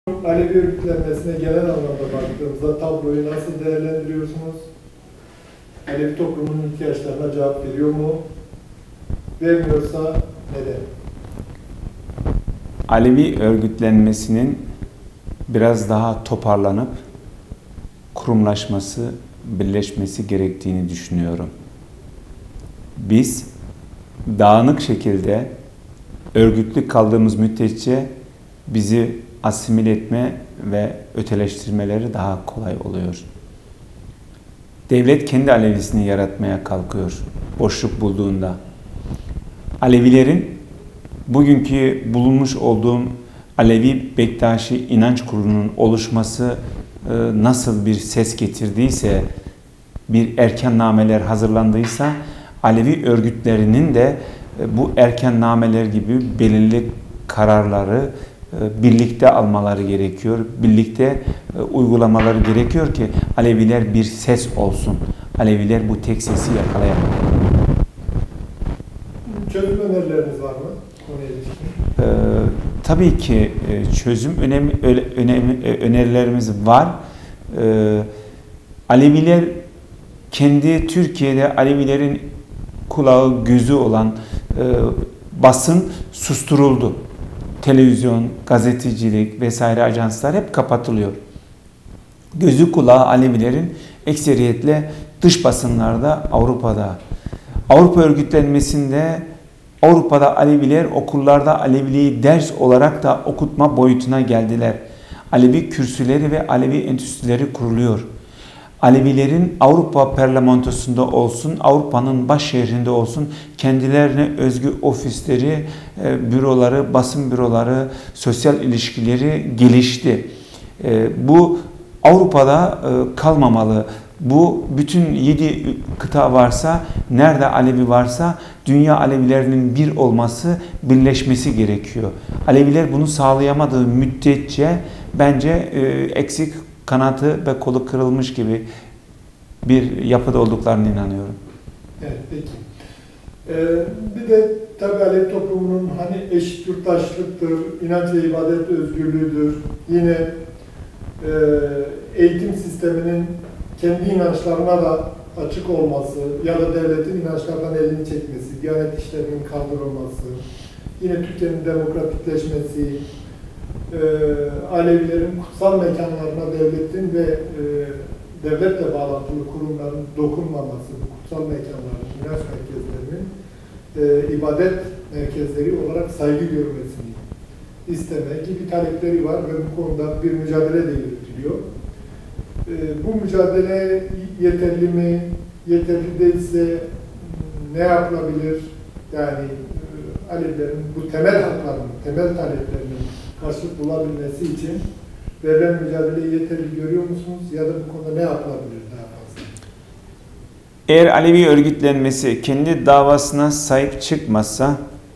Alevi örgütlenmesine genel anlamda baktığımızda tabloyu nasıl değerlendiriyorsunuz? Alevi toplumunun ihtiyaçlarına cevap veriyor mu? Vermiyorsa neden? Alevi örgütlenmesinin biraz daha toparlanıp kurumlaşması, birleşmesi gerektiğini düşünüyorum. Biz dağınık şekilde örgütlü kaldığımız müddetçe bizi asimile etme ve öteleştirmeleri daha kolay oluyor. Devlet kendi Alevisini yaratmaya kalkıyor boşluk bulduğunda. Alevilerin bugünkü bulunmuş olduğum Alevi Bektaşi inanç kurulunun oluşması nasıl bir ses getirdiyse, bir erkennameler hazırlandıysa, Alevi örgütlerinin de bu erkennameler gibi belirli kararları birlikte almaları gerekiyor. Birlikte uygulamaları gerekiyor ki Aleviler bir ses olsun. Aleviler bu tek sesi yakalayamıyor. Çözüm önerileriniz var mı? Tabii ki çözüm önerilerimiz var. Aleviler kendi Türkiye'de Alevilerin kulağı gözü olan basın susturuldu. Televizyon, gazetecilik vesaire ajanslar hep kapatılıyor. Gözü kulağı Alevilerin ekseriyetle dış basınlarda Avrupa'da. Avrupa örgütlenmesinde Avrupa'da Aleviler okullarda Aleviliği ders olarak da okutma boyutuna geldiler. Alevi kürsüleri ve Alevi enstitüleri kuruluyor. Alevilerin Avrupa parlamentosunda olsun, Avrupa'nın baş şehrinde olsun kendilerine özgü ofisleri, büroları, basın büroları, sosyal ilişkileri gelişti. Bu Avrupa'da kalmamalı. Bu bütün 7 kıta varsa, nerede Alevi varsa dünya Alevilerinin bir olması, birleşmesi gerekiyor. Aleviler bunu sağlayamadığı müddetçe bence eksik, kanatı ve kolu kırılmış gibi bir yapıda olduklarına inanıyorum. Evet, peki. Bir de tabii Alevi toplumunun hani eşit yurttaşlıktır, inanç ve ibadet özgürlüğüdür. Yine eğitim sisteminin kendi inançlarına da açık olması ya da devletin inançlardan elini çekmesi, Diyanet işlerinin kaldırılması, yine Türkiye'nin demokratikleşmesi, Alevilerin kutsal mekanlarına devletin ve devletle bağlantılı kurumların dokunmaması, bu kutsal mekanların, inanç merkezlerinin ibadet merkezleri olarak saygı görmesini isteme gibi talepleri var ve bu konuda bir mücadele de yürütülüyor. Bu mücadele yeterli mi? Yeterli değilse ne yapılabilir? Yani Alevilerin bu temel haklarının, temel taleplerinin karşılık bulabilmesi için verilen mücadeleyi yeterli görüyor musunuz? Ya da bu konuda ne yapılabilir daha fazla? Eğer Alevi örgütlenmesi kendi davasına sahip çıkmazsa,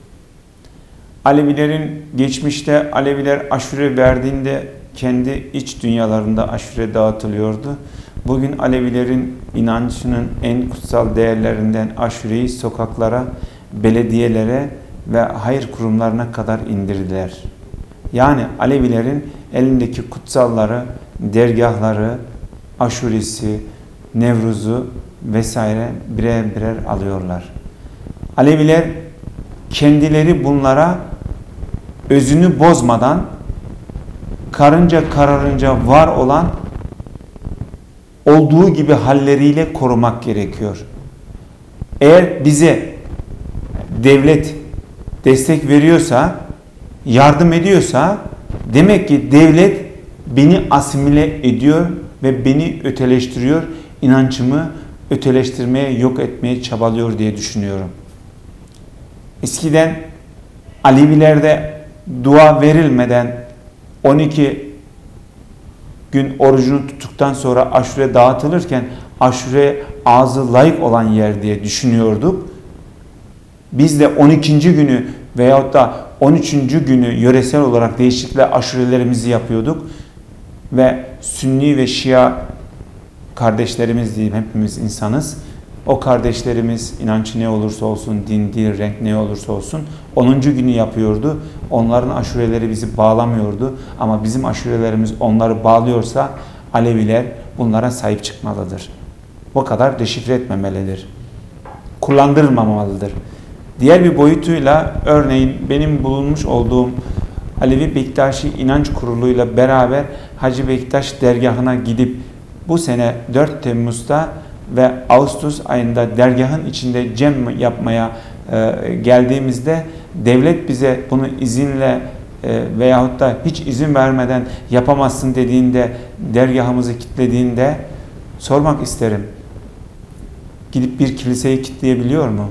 Alevilerin geçmişte Aleviler aşure verdiğinde kendi iç dünyalarında aşure dağıtılıyordu. Bugün Alevilerin inancının en kutsal değerlerinden aşureyi sokaklara, belediyelere ve hayır kurumlarına kadar indirdiler. Yani Alevilerin elindeki kutsalları, dergahları, aşuresi, Nevruz'u vesaire birer birer alıyorlar. Aleviler kendileri bunlara özünü bozmadan karınca kararınca var olan olduğu gibi halleriyle korumak gerekiyor. Eğer bize devlet destek veriyorsa, yardım ediyorsa demek ki devlet beni asimile ediyor ve beni öteleştiriyor, inancımı öteleştirmeye, yok etmeye çabalıyor diye düşünüyorum. Eskiden Alevilerde dua verilmeden 12 gün orucunu tuttuktan sonra aşure dağıtılırken aşure ağzı layık olan yer diye düşünüyorduk. Biz de 12. günü veyahut da 13. günü yöresel olarak değişiklikle aşurelerimizi yapıyorduk. Ve Sünni ve Şia kardeşlerimiz diyeyim, hepimiz insanız. O kardeşlerimiz inancı ne olursa olsun, din, dil, renk ne olursa olsun 10. günü yapıyordu. Onların aşureleri bizi bağlamıyordu. Ama bizim aşurelerimiz onları bağlıyorsa Aleviler bunlara sahip çıkmalıdır. O kadar deşifre etmemelidir. Kullandırmamalıdır. Diğer bir boyutuyla örneğin benim bulunmuş olduğum Alevi Bektaşi İnanç Kurulu'yla beraber Hacı Bektaş dergahına gidip bu sene 4 Temmuz'da ve Ağustos ayında dergahın içinde cem yapmaya geldiğimizde devlet bize bunu izinle veyahut da hiç izin vermeden yapamazsın dediğinde, dergahımızı kilitlediğinde sormak isterim. Gidip bir kiliseyi kilitleyebiliyor mu?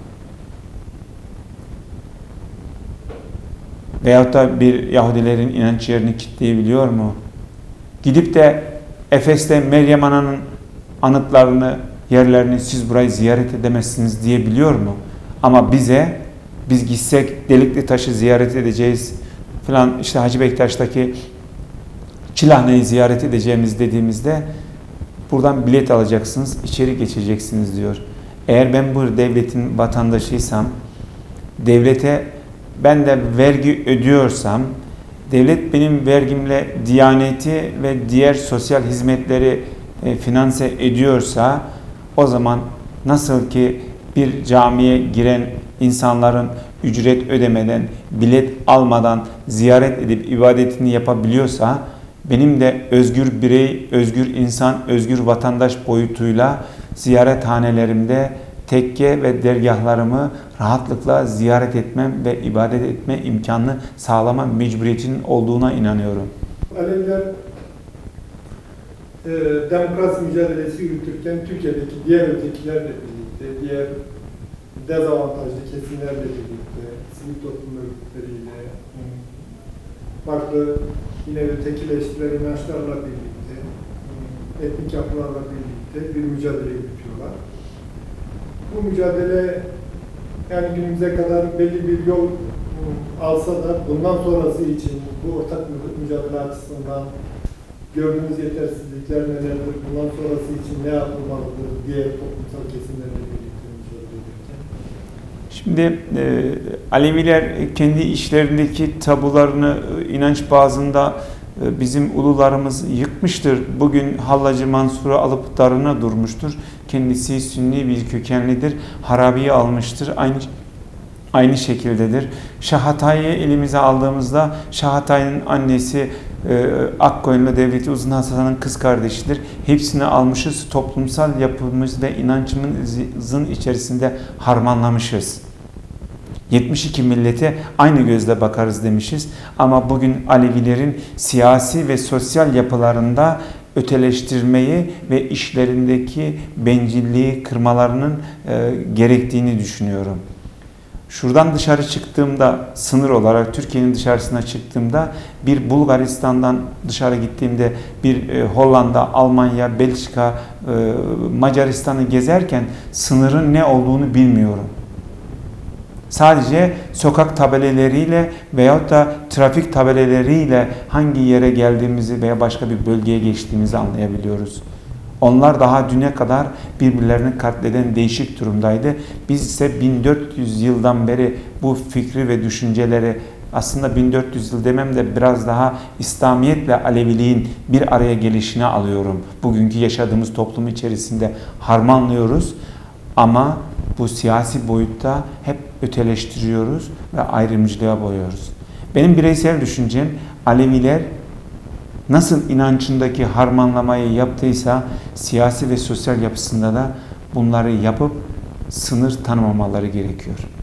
Veyahut da bir Yahudilerin inanç yerini kilitleyebiliyor mu? Gidip de Efes'te Meryem Ana'nın anıtlarını, yerlerini siz burayı ziyaret edemezsiniz diyebiliyor mu? Ama biz gitsek Delikli Taş'ı ziyaret edeceğiz falan, işte Hacı Bektaş'taki Çilahne'yi ziyaret edeceğimiz dediğimizde buradan bilet alacaksınız, içeri geçeceksiniz diyor. Eğer ben bu devletin vatandaşıysam, devlete ben de vergi ödüyorsam, devlet benim vergimle Diyaneti ve diğer sosyal hizmetleri finanse ediyorsa, o zaman nasıl ki bir camiye giren insanların ücret ödemeden, bilet almadan ziyaret edip ibadetini yapabiliyorsa, benim de özgür birey, özgür insan, özgür vatandaş boyutuyla ziyarethanelerimde tekke ve dergahlarımı rahatlıkla ziyaret etmem ve ibadet etme imkanını sağlama mecburiyetinin olduğuna inanıyorum. Aleviler demokrasi mücadelesi yürütürken Türkiye'deki diğer ötekilerle birlikte, diğer dezavantajlı kesimlerle birlikte, sivil toplum örgütleriyle, farklı yine ötekileştirilen inançlarla birlikte, etnik yapılarla birlikte bir mücadele yürütüyorlar. Bu mücadele yani günümüze kadar belli bir yol alsa da bundan sonrası için bu ortak mücadele açısından gördüğümüz yetersizlikler nelerdir, bundan sonrası için ne yapılmalıdır diye toplumsal kesimlerle birlikte mücadele ederken. Şimdi Aleviler kendi işlerindeki tabularını inanç bazında bizim ulularımız yıkmıştır. Bugün Hallacı Mansur'u alıp darına durmuştur. Kendisi Sünni bir kökenlidir. Harabiyi almıştır. Aynı şekildedir. Şah Hatay'ı elimize aldığımızda Şah Hatay'ın annesi Akkoyunlu Devleti Uzun Hasan'ın kız kardeşidir. Hepsini almışız. Toplumsal yapımız ve inancımızın içerisinde harmanlamışız. 72 millete aynı gözle bakarız demişiz. Ama bugün Alevilerin siyasi ve sosyal yapılarında öteleştirmeyi ve işlerindeki bencilliği kırmalarının gerektiğini düşünüyorum. Şuradan dışarı çıktığımda, sınır olarak Türkiye'nin dışarısına çıktığımda, bir Bulgaristan'dan dışarı gittiğimde, bir Hollanda, Almanya, Belçika, Macaristan'ı gezerken sınırın ne olduğunu bilmiyorum. Sadece sokak tabeleleriyle veyahut da trafik tabeleleriyle hangi yere geldiğimizi veya başka bir bölgeye geçtiğimizi anlayabiliyoruz. Onlar daha düne kadar birbirlerini katleden değişik durumdaydı. Biz ise 1400 yıldan beri bu fikri ve düşünceleri, aslında 1400 yıl demem de biraz daha İslamiyetle Aleviliğin bir araya gelişine alıyorum. Bugünkü yaşadığımız toplum içerisinde harmanlıyoruz ama bu siyasi boyutta hep öteleştiriyoruz ve ayrımcılığa boyuyoruz. Benim bireysel düşüncem, Aleviler nasıl inancındaki harmanlamayı yaptıysa siyasi ve sosyal yapısında da bunları yapıp sınır tanımamaları gerekiyor.